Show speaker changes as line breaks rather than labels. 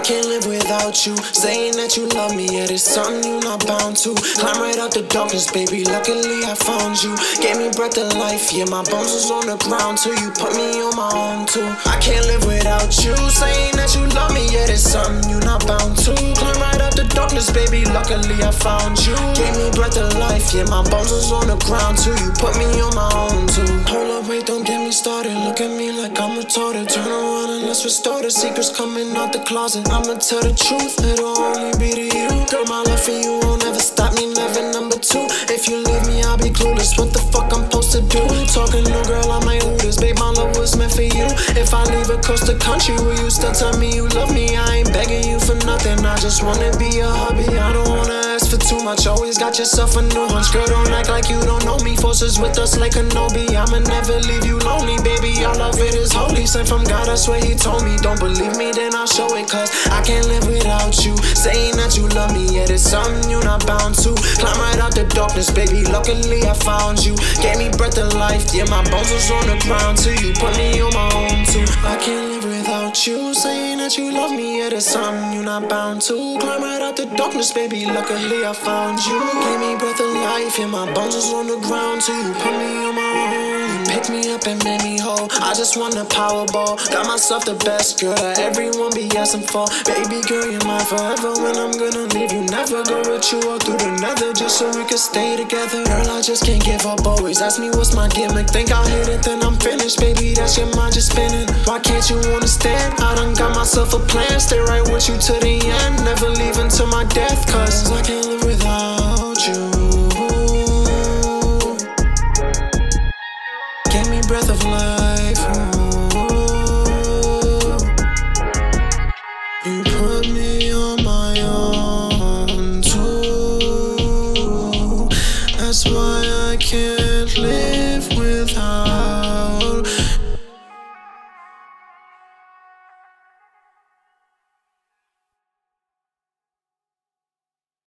can't live without you. Saying that you love me, yeah, it's something you not bound to. Climb right out the darkness, baby, luckily I found you. Gave me breath of life, yeah, my bones was on the ground till you put me on my own too. I can't live without you. Saying that you love me, yeah, it's something you not bound to. Climb right out the darkness, baby, luckily I found you. Gave me breath of life, yeah, my bones was on the ground till you put me on my own too. Hold up, wait, don't get me started. Look at me like I'm retarded. Turn around and let's restore the secrets coming out the closet. I'ma tell the truth, it'll only be to you. Girl, my love for you won't ever stop me, never number two. If you leave me, I'll be clueless. What the fuck I'm supposed to do? Talking to girl, I might do this. Babe, my love was meant for you. If I leave across the country, will you still tell me you love me? I ain't begging you for nothing, I just wanna be a hubby. I don't wanna ask for too much, always got yourself a new hunch. Girl, don't act like you don't know me. Forces with us like Kenobi. I'ma never leave you lonely, baby. All of it is holy, sent from God, I swear he told me. Don't believe me, then I'll show it, cause I can't live without you. Saying that you love me, yeah, it's something you're not bound to. Climb right out the darkness, baby, luckily I found you. Gave me breath of life, yeah, my bones was on the ground till you put me on my own too. I can't live without you. Saying that you love me, yeah, it's something you're not bound to. Climb right out the darkness, baby, luckily I found you. Gave me breath of life, yeah, my bones was on the ground till you put me on my own. Pick me up and made me whole. I just want a Powerball. Got myself the best girl that everyone be asking for. Baby girl, you're mine forever. When I'm gonna leave you, never go with you all through the nether, just so we can stay together. Girl, I just can't give up. Always ask me what's my gimmick. Think I'll hit it, then I'm finished. Baby, that's your mind just spinning. Why can't you understand? I done got myself a plan. Stay right with you to the end. Never leave until my death, cause I can't live without you. Give me breath of life.